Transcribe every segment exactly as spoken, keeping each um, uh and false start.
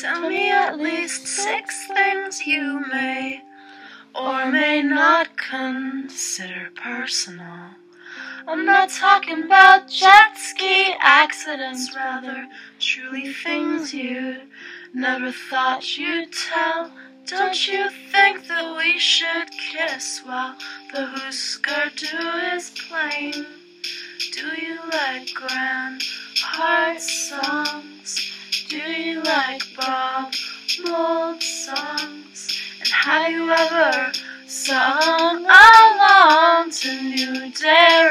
Tell me at least six things you may or may not consider personal. I'm not talking about jet ski accidents, rather truly things you never thought you'd tell. Don't you think that we should kiss while the Husker Du is playing? Do you like grand heart songs? Do you like Bob Mould songs? And have you ever sung along to New Day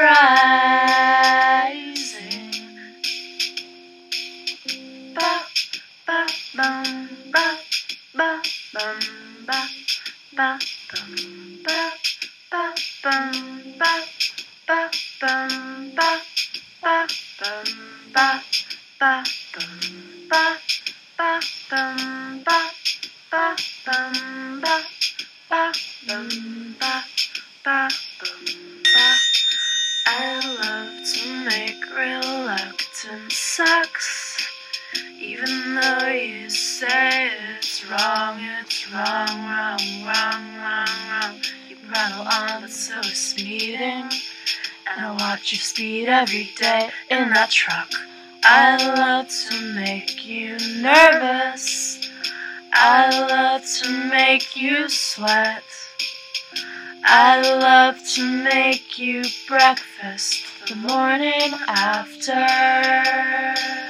Rising? Ba ba bum ba ba bum ba ba bum ba ba bum ba ba bum ba ba bum ba ba bum ba ba bum ba ba bum ba ba bum ba ba bum ba. I love to make reluctant sex, even though you say it's wrong, it's wrong, wrong, wrong, wrong, wrong. You prattle on, but so is speeding, and I watch you speed every day in that truck. I love to make you nervous. I love to make you sweat. I love to make you breakfast the morning after.